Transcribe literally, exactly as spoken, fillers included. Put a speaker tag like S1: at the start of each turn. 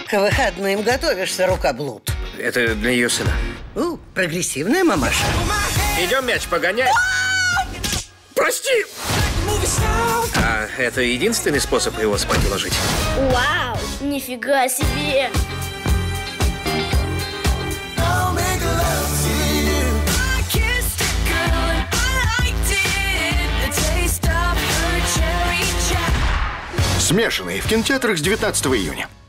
S1: К выходным готовишься, рукоблуд.
S2: Это для ее сына.
S1: У, прогрессивная мамаша.
S2: Идем мяч погонять. Прости! А это единственный способ его спать уложить?
S3: Вау, нифига себе!
S4: Смешанные в кинотеатрах с девятнадцатого июня.